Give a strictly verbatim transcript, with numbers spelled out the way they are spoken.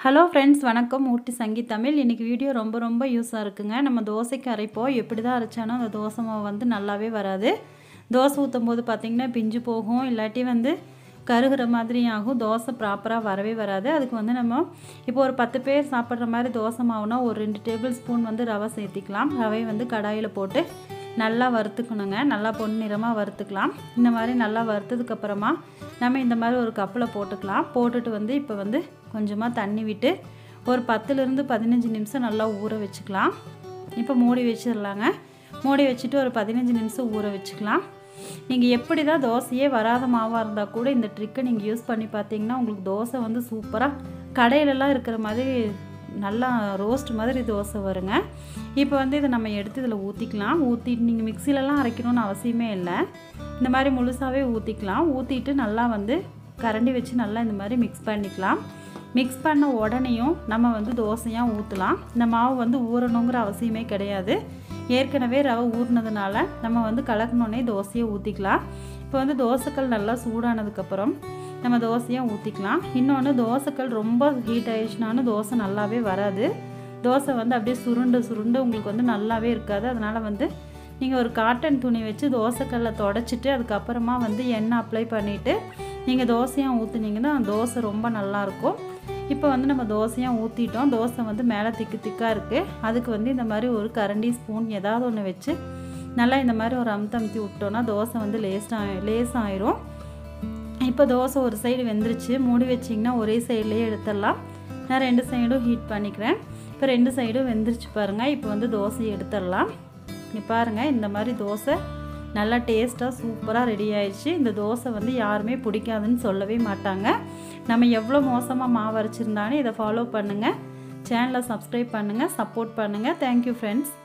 Hello friends, வணக்கம். ஊட்டி சங்கி தமிழ். இன்றைக்கி video ரொம்ப ரொம்ப யூஸாக இருக்குங்க. நம்ம தோசைக்கு அரைப்போம். எப்படி தான் அரைச்சாலும் அந்த தோசை மாவு வந்து நல்லாவே வராது. தோசை ஊற்றும் போது பார்த்திங்கன்னா பிஞ்சு போகும், இல்லாட்டி வந்து கருகிற மாதிரி ஆகும். தோசை ப்ராப்பராக வரவே வராது. அதுக்கு வந்து நம்ம இப்போ ஒரு பத்து பேர் சாப்பிட்ற மாதிரி தோசை மாவுனா ஒரு ரெண்டு டேபிள் ஸ்பூன் வந்து ரவை சேர்த்திக்கலாம். ரவையை வந்து கடாயில் போட்டு நல்லா வறுத்துக்கணுங்க. நல்லா பொன்னிறமாக வறுத்துக்கலாம். இந்த மாதிரி நல்லா வறுத்ததுக்கப்புறமா நம்ம இந்த மாதிரி ஒரு கப்பில் போட்டுக்கலாம். போட்டுட்டு வந்து இப்போ வந்து கொஞ்சமாக தண்ணி விட்டு ஒரு பத்துலேருந்து பதினஞ்சு நிமிஷம் நல்லா ஊற வச்சுக்கலாம். இப்போ மூடி வச்சிடலாங்க. மூடி வச்சுட்டு ஒரு பதினஞ்சு நிமிஷம் ஊற வச்சுக்கலாம். நீங்கள் எப்படி தான் தோசையே வராத மாவாக இருந்தால் கூட இந்த ட்ரிக்கை நீங்கள் யூஸ் பண்ணி பார்த்தீங்கன்னா உங்களுக்கு தோசை வந்து சூப்பராக கடையிலலாம் இருக்கிற மாதிரி நல்லா ரோஸ்ட் மாதிரி தோசை வருங்க. இப்போ வந்து இதை நம்ம எடுத்து இதில் ஊற்றிக்கலாம். ஊற்றிட்டு நீங்கள் மிக்சிலலாம் அரைக்கணும்னு அவசியமே இல்லை. இந்த மாதிரி முழுசாகவே ஊற்றிக்கலாம். ஊற்றிட்டு நல்லா வந்து கரண்டி வச்சு நல்லா இந்த மாதிரி மிக்ஸ் பண்ணிக்கலாம். மிக்ஸ் பண்ண உடனேயும் நம்ம வந்து தோசையாக ஊற்றலாம். இந்த மாவு வந்து ஊறணுங்கிற அவசியமே கிடையாது. ஏற்கனவே ரவை ஊறினதுனால நம்ம வந்து கலக்கணுன்னே தோசையை ஊற்றிக்கலாம். இப்போ வந்து தோசைக்கல் நல்லா சூடானதுக்கப்புறம் நம்ம தோசையாக ஊற்றிக்கலாம். இன்னொன்று, தோசைக்கல் ரொம்ப ஹீட் ஆகிடுச்சுனாலும் தோசை நல்லாவே வராது. தோசை வந்து அப்படியே சுருண்டு சுருண்டு உங்களுக்கு வந்து நல்லாவே இருக்காது. அதனால் வந்து நீங்கள் ஒரு காட்டன் துணி வச்சு தோசைக்கல்லை தொடச்சிட்டு அதுக்கப்புறமா வந்து எண்ணெய் அப்ளை பண்ணிவிட்டு நீங்கள் தோசையாக ஊற்றுனீங்கன்னா தோசை ரொம்ப நல்லாயிருக்கும். இப்போ வந்து நம்ம தோசையாக ஊற்றிட்டோம். தோசை வந்து மேலே திக்கு திக்காக இருக்குது. அதுக்கு வந்து இந்த மாதிரி ஒரு கரண்டி ஸ்பூன் ஏதாவது ஒன்று வச்சு நல்லா இந்த மாதிரி ஒரு அமுத்து அமுத்தி விட்டோன்னா தோசை வந்து லேஸ்டாக லேஸ் ஆயிரும். இப்போ தோசை ஒரு சைடு வெந்துருச்சு. மூடி வச்சிங்கன்னா ஒரே சைட்லேயே எடுத்துடலாம். நான் ரெண்டு சைடும் ஹீட் பண்ணிக்கிறேன். இப்போ ரெண்டு சைடும் வெந்துருச்சு பாருங்கள். இப்போ வந்து தோசையை எடுத்துடலாம். இங்கே பாருங்கள், இந்த மாதிரி தோசை நல்லா டேஸ்ட்டாக சூப்பராக ரெடி ஆயிடுச்சு. இந்த தோசை வந்து யாருமே பிடிக்காதுன்னு சொல்லவே மாட்டாங்க. நம்ம எவ்வளோ மோசமாக மாவு அரைச்சிருந்தாலும் இதை ஃபாலோ பண்ணுங்கள். சேனலை சப்ஸ்கிரைப் பண்ணுங்கள், சப்போர்ட் பண்ணுங்கள். Thank you friends.